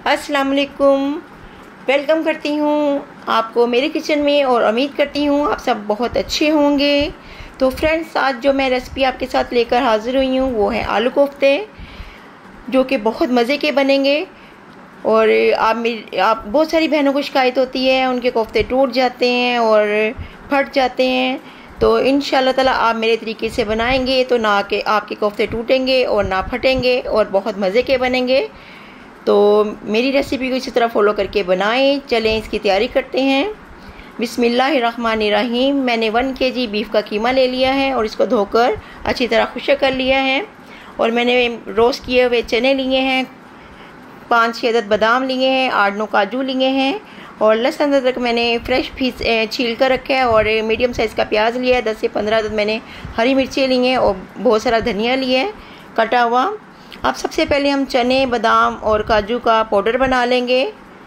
अस्सलाम वालेकुम। वेलकम करती हूँ आपको मेरे किचन में और उम्मीद करती हूँ आप सब बहुत अच्छे होंगे। तो फ्रेंड्स, आज जो मैं रेसिपी आपके साथ लेकर हाज़िर हुई हूँ वो है आलू कोफ्ते, जो कि बहुत मज़े के बनेंगे। और आप बहुत सारी बहनों को शिकायत होती है उनके कोफ्ते टूट जाते हैं और फट जाते हैं। तो इंशाल्लाह ताला आप मेरे तरीके से बनाएंगे तो ना कि आपके कोफ्ते टूटेंगे और ना फटेंगे और बहुत मज़े के बनेंगे। तो मेरी रेसिपी को इसी तरह फॉलो करके बनाएं। चलें इसकी तैयारी करते हैं। बिस्मिल्लाहिर्रहमानिर्रहीम। मैंने 1 kg बीफ का कीमा ले लिया है और इसको धोकर अच्छी तरह खुश्क कर लिया है। और मैंने रोस्ट किए हुए चने लिए हैं, 5-6 अदद बादाम लिए हैं, 8-9 काजू लिए हैं और लहसुन अदरक मैंने फ्रेश पीस छील कर रखा है। और मीडियम साइज़ का प्याज लिया है, 10 से 15 अदद मैंने हरी मिर्चें ली हैं और बहुत सारा धनिया लिया है कटा हुआ। अब सबसे पहले हम चने, बादाम और काजू का पाउडर बना लेंगे।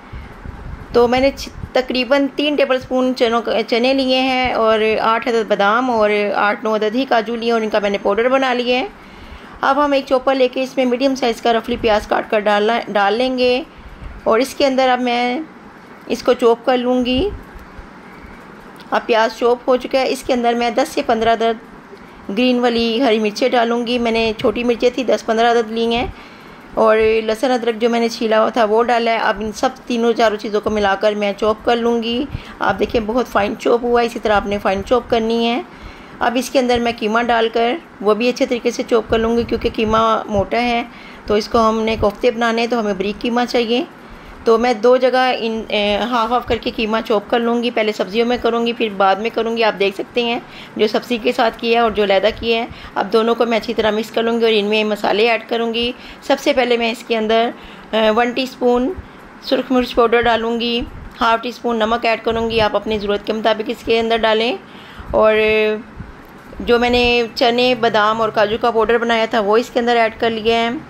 तो मैंने तकरीबन 3 टेबलस्पून चने लिए हैं और 8 अदद बादाम और 8-9 अदद ही काजू लिए और इनका मैंने पाउडर बना लिया है। अब हम एक चॉपर लेके इसमें मीडियम साइज़ का रफली प्याज काट कर डाल लेंगे और इसके अंदर अब मैं इसको चॉप कर लूँगी। अब प्याज चॉप हो चुका है, इसके अंदर मैं 10 से 15 अदद ग्रीन वाली हरी मिर्चें डालूँगी। मैंने छोटी मिर्चें थी 10-15 अदद ली हैं और लहसुन अदरक जो मैंने छीला हुआ था वो डाला है। अब इन सब चारों चीज़ों को मिलाकर मैं चॉप कर लूँगी। आप देखिए बहुत फ़ाइन चॉप हुआ है, इसी तरह आपने फ़ाइन चॉप करनी है। अब इसके अंदर मैं कीमा डालकर वो भी अच्छे तरीके से चॉप कर लूँगी, क्योंकि कीमा मोटा है तो इसको हमने कोफ्ते बनाने हैं तो हमें बारीक कीमा चाहिए। तो मैं 2 जगह हाफ करके कीमा चॉप कर लूँगी। पहले सब्जियों में करूँगी फिर बाद में करूँगी। आप देख सकते हैं जो सब्ज़ी के साथ किया है और जो लैदा किया है। अब दोनों को मैं अच्छी तरह मिक्स कर लूँगी और इनमें मसाले ऐड करूँगी। सबसे पहले मैं इसके अंदर 1 टीस्पून सुरख मिर्च पाउडर डालूँगी, ½ टीस्पून नमक ऐड करूँगी। आप अपनी ज़रूरत के मुताबिक इसके अंदर डालें। और जो मैंने चने, बादाम और काजू का पाउडर बनाया था वो इसके अंदर ऐड कर लिया है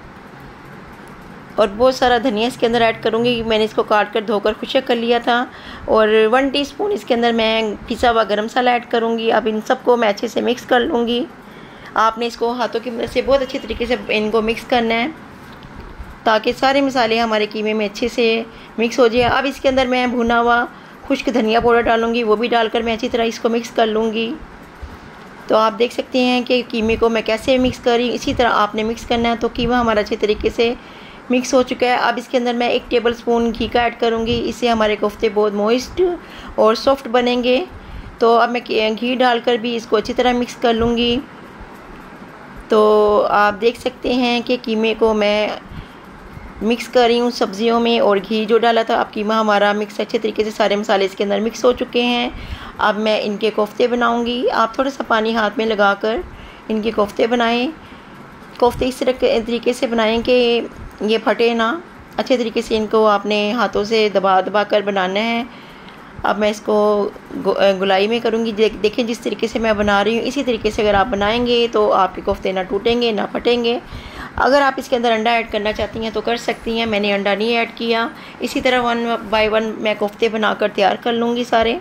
और बहुत सारा धनिया इसके अंदर ऐड करूँगी। मैंने इसको काट कर धोकर खुश्क कर लिया था। और 1 टीस्पून इसके अंदर मैं पिसा हुआ गरम मसाला ऐड करूँगी। अब इन सबको मैं अच्छे से मिक्स कर लूँगी। आपने इसको हाथों की मदद से बहुत अच्छी तरीके से इनको मिक्स करना है ताकि सारे मसाले हमारे कीमे में अच्छे से मिक्स हो जाए। अब इसके अंदर मैं भुना हुआ खुश्क धनिया पाउडर डालूँगी, वो भी डालकर मैं अच्छी तरह इसको मिक्स कर लूँगी। तो आप देख सकते हैं कि कीमे को मैं कैसे मिक्स कर रही हूँ, इसी तरह आपने मिक्स करना है। तो कीमा हमारा अच्छे तरीके से मिक्स हो चुका है। अब इसके अंदर मैं 1 टेबलस्पून घी का ऐड करूँगी, इससे हमारे कोफ्ते बहुत मॉइस्ट और सॉफ्ट बनेंगे। तो अब मैं घी डालकर भी इसको अच्छी तरह मिक्स कर लूँगी। तो आप देख सकते हैं कि कीमे को मैं मिक्स कर रही हूँ सब्जियों में और घी जो डाला था। अब कीमा हमारा मिक्स अच्छे तरीके से सारे मसाले इसके अंदर मिक्स हो चुके हैं। अब मैं इनके कोफ्ते बनाऊँगी। आप थोड़ा सा पानी हाथ में लगाकर इनके कोफ्ते बनाएं। कोफ्ते इस तरीके से बनाएं कि ये फटे ना, अच्छे तरीके से इनको आपने हाथों से दबा कर बनाना है। अब मैं इसको गुलाई में करूँगी। देखें जिस तरीके से मैं बना रही हूँ इसी तरीके से अगर आप बनाएंगे तो आपके कोफ्ते ना टूटेंगे ना फटेंगे। अगर आप इसके अंदर अंडा ऐड करना चाहती हैं तो कर सकती हैं, मैंने अंडा नहीं ऐड किया। इसी तरह 1 बाय 1 मैं कोफ्ते बनाकर तैयार कर लूँगी सारे।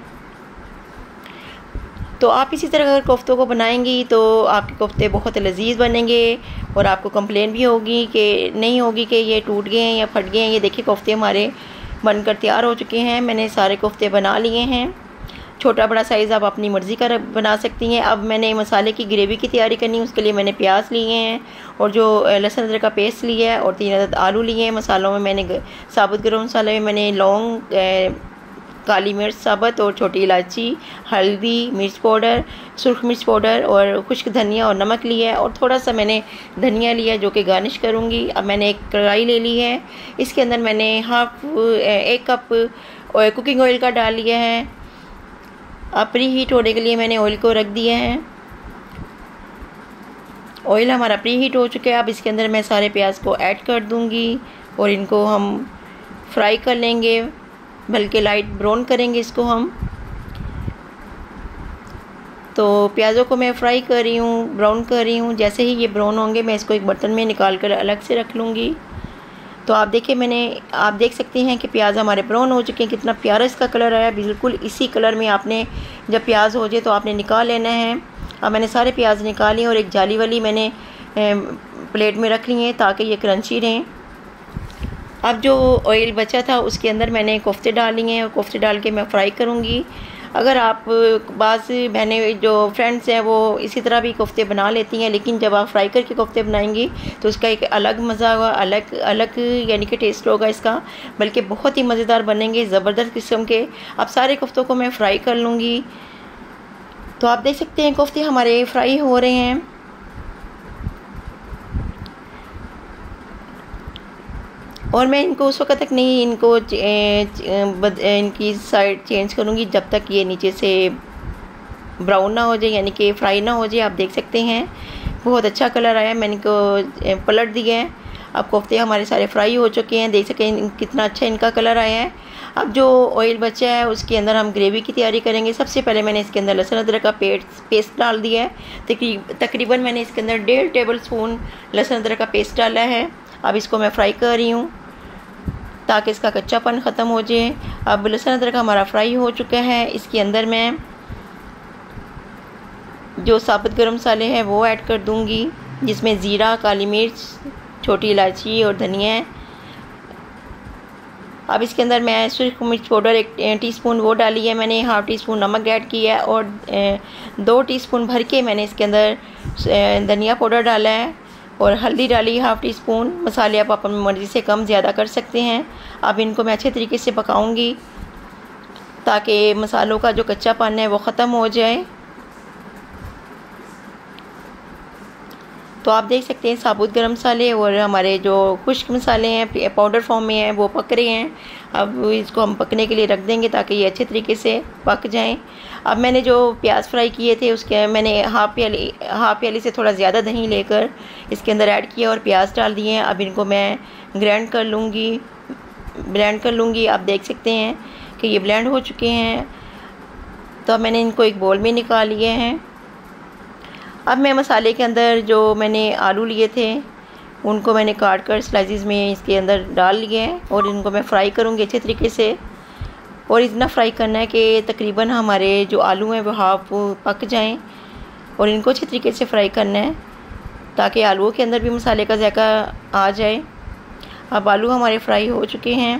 तो आप इसी तरह अगर कोफ्तों को बनाएंगी तो आपके कोफ्ते बहुत लजीज बनेंगे और आपको कंप्लेन भी होगी कि नहीं होगी कि ये टूट गए हैं या फट गए हैं। ये देखिए कोफ्ते हमारे बनकर तैयार हो चुके हैं। मैंने सारे कोफ्ते बना लिए हैं। छोटा बड़ा साइज़ आप अपनी मर्ज़ी का बना सकती हैं। अब मैंने मसाले की ग्रेवी की तैयारी करनी है, उसके लिए मैंने प्याज लिए हैं और जो लहसुन अदरक का पेस्ट लिया है और 3 अदद आलू लिए हैं। मसालों में मैंने साबुत गरम मसाले में मैंने लौंग, काली मिर्च साबुत और छोटी इलायची, हल्दी, मिर्च पाउडर, सुरख मिर्च पाउडर और खुश्क धनिया और नमक लिया है और थोड़ा सा मैंने धनिया लिया है जो कि गार्निश करूँगी। अब मैंने एक कढ़ाई ले ली है, इसके अंदर मैंने 1 कप कुकिंग ऑयल का डाल लिया है। अब प्री हीट होने के लिए मैंने ऑयल को रख दिया है। ऑयल हमारा प्री हीट हो चुका है। अब इसके अंदर मैं सारे प्याज को ऐड कर दूँगी और इनको हम फ्राई कर लेंगे, बल्कि लाइट ब्राउन करेंगे इसको हम। तो प्याज़ों को मैं फ्राई कर रही हूँ, ब्राउन कर रही हूँ। जैसे ही ये ब्राउन होंगे मैं इसको एक बर्तन में निकाल कर अलग से रख लूँगी। तो आप देख सकते हैं कि प्याज हमारे ब्राउन हो चुके हैं। कितना प्यारा इसका कलर आया। बिल्कुल इसी कलर में आपने जब प्याज हो जाए तो आपने निकाल लेना है। अब मैंने सारे प्याज निकाल लिए और एक जाली वाली मैंने प्लेट में रख ली है ताकि ये क्रंची रहें। अब जो ऑयल बचा था उसके अंदर मैंने कोफ्ते डाल लिए हैं और कोफ्ते डाल के मैं फ्राई करूँगी। अगर आप बाज़ मैंने जो फ्रेंड्स हैं वो इसी तरह भी कोफ्ते बना लेती हैं, लेकिन जब आप फ्राई करके कोफ्ते बनाएंगी तो उसका एक अलग मज़ा होगा, अलग अलग यानी कि टेस्ट होगा इसका, बल्कि बहुत ही मज़ेदार बनेंगे, ज़बरदस्त किस्म के। अब सारे कोफ्तों को मैं फ्राई कर लूँगी। तो आप देख सकते हैं कोफ्ते हमारे फ्राई हो रहे हैं। और मैं इनको उस वक्त तक नहीं इनको इनकी साइड चेंज करूँगी जब तक ये नीचे से ब्राउन ना हो जाए, यानी कि फ्राई ना हो जाए। आप देख सकते हैं बहुत अच्छा कलर आया, मैंने इनको पलट दिया है। अब कोफ्ते हमारे सारे फ्राई हो चुके हैं, देख सकते हैं कितना अच्छा इनका कलर आया है। अब जो ऑयल बचा है उसके अंदर हम ग्रेवी की तैयारी करेंगे। सबसे पहले मैंने इसके अंदर लहसुन अदरक का पेस्ट डाल दिया है। तकरीबन मैंने इसके अंदर 1.5 टेबल स्पून लहसुन अदरक का पेस्ट डाला है। अब इसको मैं फ्राई कर रही हूँ ताकि इसका कच्चापन ख़त्म हो जाए। अब लहसुन अदरक हमारा फ्राई हो चुका है। इसके अंदर मैं जो साबुत गरम मसाले हैं वो ऐड कर दूंगी, जिसमें ज़ीरा, काली मिर्च, छोटी इलायची और धनिया है। अब इसके अंदर मैं सुर्ख मिर्च पाउडर 1 टीस्पून वो डाली है मैंने, 1/2 टीस्पून नमक ऐड किया है और 2 टीस्पून भर के मैंने इसके अंदर धनिया पाउडर डाला है और हल्दी डाली 1/2 टीस्पून। मसाले आप अपनी मर्ज़ी से कम ज़्यादा कर सकते हैं। अब इनको मैं अच्छे तरीके से पकाऊंगी ताकि मसालों का जो कच्चापन है वो ख़त्म हो जाए। तो आप देख सकते हैं साबुत गरम मसाले और हमारे जो खुश्क मसाले हैं पाउडर फॉर्म में हैं वो पक रहे हैं। अब इसको हम पकने के लिए रख देंगे ताकि ये अच्छे तरीके से पक जाएं। अब मैंने जो प्याज फ्राई किए थे उसके मैंने हाफ प्याली से थोड़ा ज़्यादा दही लेकर इसके अंदर ऐड किया और प्याज डाल दिए हैं। अब इनको मैं ब्लेंड कर लूँगी। आप देख सकते हैं कि ये ब्लेंड हो चुके हैं। तो अब मैंने इनको एक बोल में निकाल लिए हैं। अब मैं मसाले के अंदर जो मैंने आलू लिए थे उनको मैंने काट कर स्लाइसिस में इसके अंदर डाल लिए हैं और इनको मैं फ्राई करूँगी अच्छे तरीके से। और इतना फ्राई करना है कि तकरीबन हमारे जो आलू हैं वो हाफ पक जाएं और इनको अच्छे तरीके से फ्राई करना है ताकि आलूओं के अंदर भी मसाले का जायका आ जाए। अब आलू हमारे फ्राई हो चुके हैं।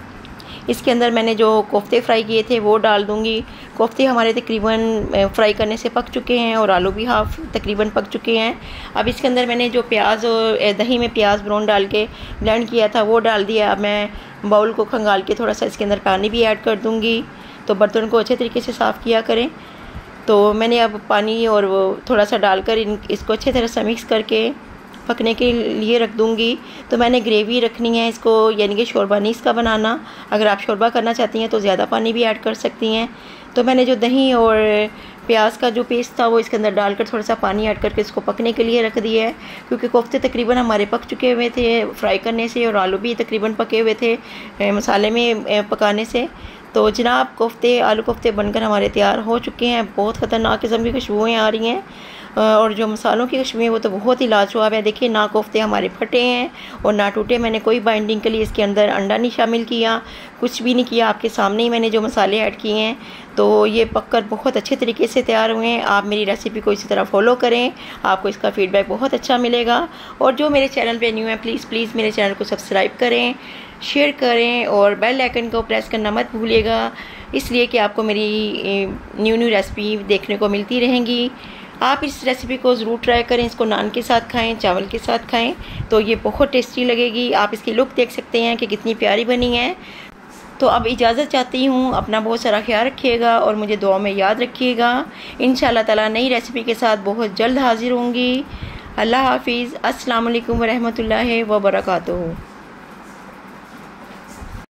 इसके अंदर मैंने जो कोफ्ते फ्राई किए थे वो डाल दूँगी। कोफ्ते हमारे तकरीबन फ्राई करने से पक चुके हैं और आलू भी हाफ तकरीबन पक चुके हैं। अब इसके अंदर मैंने जो प्याज और दही में प्याज ब्राउन डाल के ब्लेंड किया था वो डाल दिया। अब मैं बाउल को खंगाल के थोड़ा सा इसके अंदर पानी भी ऐड कर दूँगी। तो बर्तन को अच्छे तरीके से साफ़ किया करें। तो मैंने अब पानी और वो थोड़ा सा डालकर इसको अच्छे तरह से मिक्स करके पकने के लिए रख दूँगी। तो मैंने ग्रेवी रखनी है इसको, यानी कि शोरबा नहीं इसका बनाना। अगर आप शोरबा करना चाहती हैं तो ज़्यादा पानी भी ऐड कर सकती हैं। तो मैंने जो दही और प्याज का जो पेस्ट था वो इसके अंदर डालकर थोड़ा सा पानी ऐड करके इसको पकने के लिए रख दिया है, क्योंकि कोफ्ते तकरीबन हमारे पक चुके हुए थे फ्राई करने से और आलू भी तकरीबन पके हुए थे मसाले में पकाने से। तो जनाब कोफ्ते आलू कोफ्ते बनकर हमारे तैयार हो चुके हैं। बहुत ख़तरनाक किस्म की खुशबुएँ आ रही हैं और जो मसालों की खुशबू है वो तो बहुत ही लाजवाब है। देखिए ना कोफ्ते हमारे फटे हैं और ना टूटे। मैंने कोई बाइंडिंग के लिए इसके अंदर अंडा नहीं शामिल किया, कुछ भी नहीं किया। आपके सामने ही मैंने जो मसाले ऐड किए हैं तो ये पककर बहुत अच्छे तरीके से तैयार हुए हैं। आप मेरी रेसिपी को इसी तरह फॉलो करें, आपको इसका फ़ीडबैक बहुत अच्छा मिलेगा। और जो मेरे चैनल पे न्यू है प्लीज़ मेरे चैनल को सब्सक्राइब करें, शेयर करें और बेल आइकन को प्रेस करना मत भूलिएगा, इसलिए कि आपको मेरी न्यू रेसिपी देखने को मिलती रहेंगी। आप इस रेसिपी को ज़रूर ट्राई करें। इसको नान के साथ खाएं, चावल के साथ खाएं तो ये बहुत टेस्टी लगेगी। आप इसकी लुक देख सकते हैं कि कितनी प्यारी बनी है। तो अब इजाज़त चाहती हूँ। अपना बहुत सारा ख्याल रखिएगा और मुझे दुआ में याद रखिएगा। इंशाअल्लाह ताला नई रेसिपी के साथ बहुत जल्द हाजिर होंगी। अल्लाह हाफिज़। अस्सलाम वालेकुम व रहमतुल्लाहि व बरकातुहू।